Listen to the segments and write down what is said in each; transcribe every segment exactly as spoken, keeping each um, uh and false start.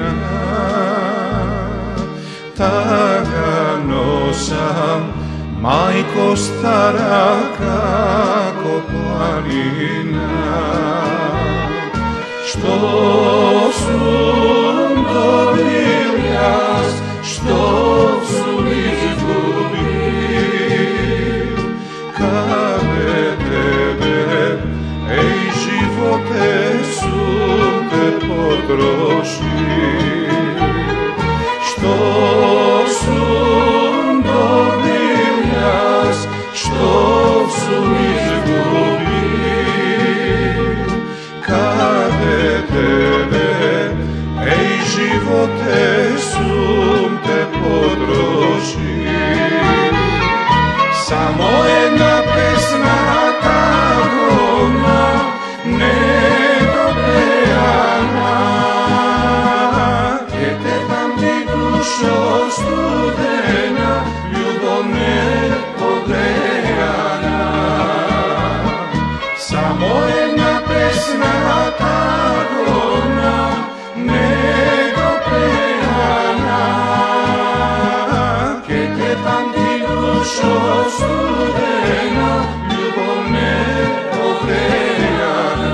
Tagano sam, majko stara kako planina. Što sum dobil jaz, što sum izgubil, kade tebe, ej živote, sum te potrošil. Što sum dobil jaz, što sum izgubil, kade tebe, ej živote, sum te potrošil. Samo jedna pesma tagona, nedobejana, gdje te pamti dušo studena, ljubom nepogrejana. Samo jedna pesma tagona, nedobejana, gdje te pamti dušo studena, ljubom nepogrejana.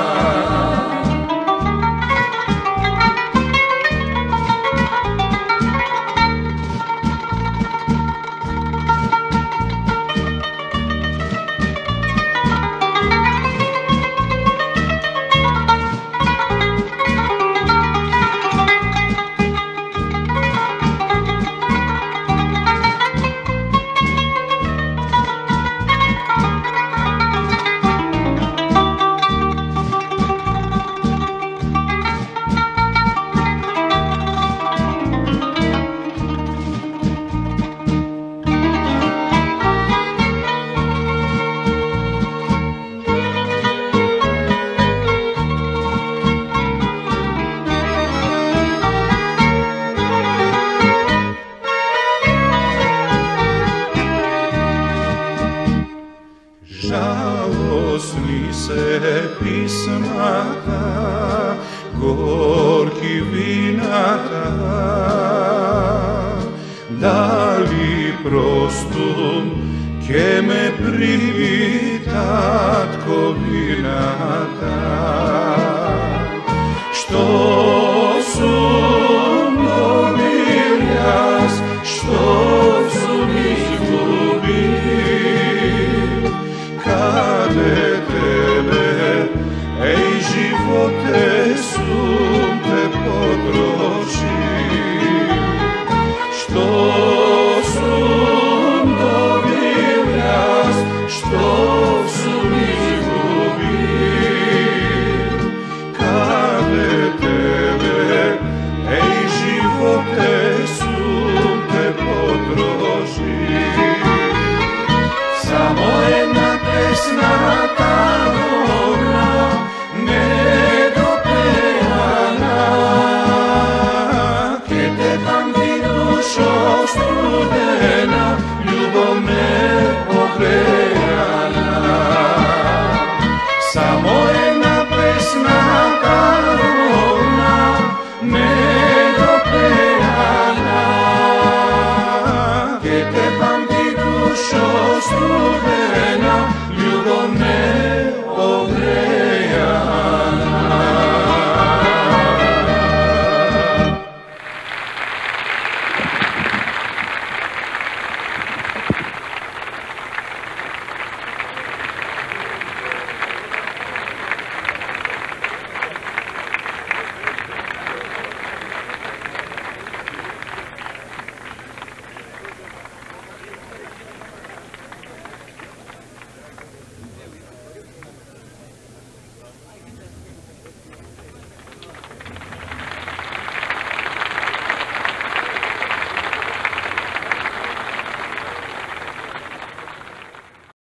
Žalosni se pismata, gorki vinata, da li prostum ke me privitat ko vinata. Što sum dobil jaz, što sum izgubil, kade tebe, ej živote, sum te potrošil.